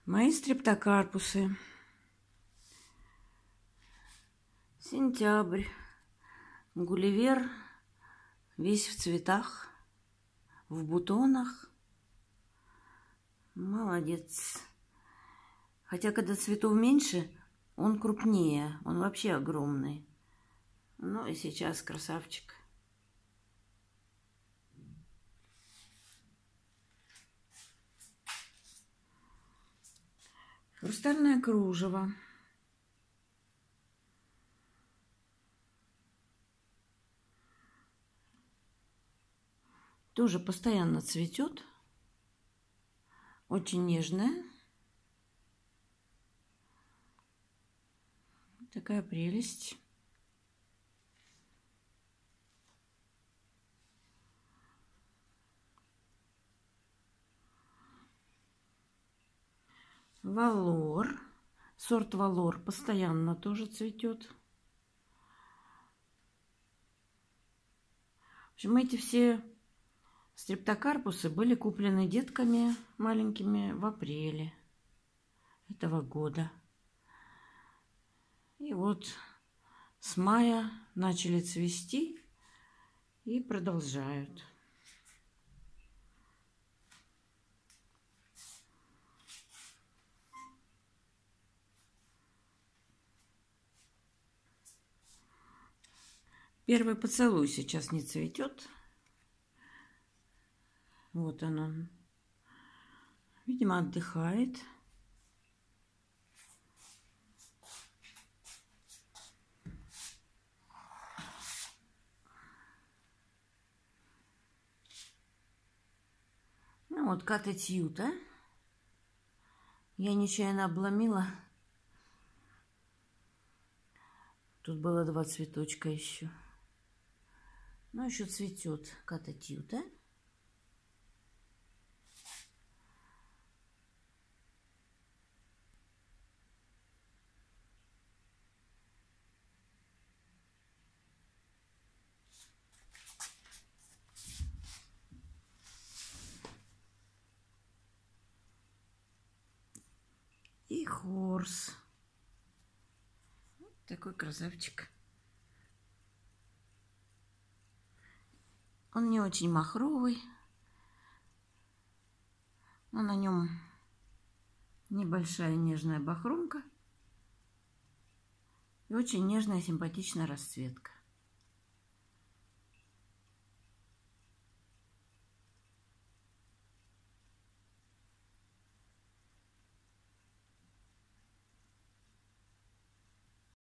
Мои стрептокарпусы. Сентябрь. Гулливер весь в цветах, в бутонах. Молодец. Хотя, когда цветов меньше, он крупнее. Он вообще огромный. Ну и сейчас красавчик. Хрустальное кружево. Тоже постоянно цветет. Очень нежная. Такая прелесть. Валор. Сорт Валор постоянно тоже цветет. В общем, эти все стрептокарпусы были куплены детками маленькими в апреле этого года. И вот с мая начали цвести и продолжают. Первый поцелуй сейчас не цветет. Вот он. Видимо, отдыхает. Ну вот кататьюта. Я нечаянно обломила. Тут было 2 цветочка еще. Но еще цветет кататьюта. И хорс. Вот такой красавчик. Он не очень махровый, но на нем небольшая нежная бахромка и очень нежная симпатичная расцветка.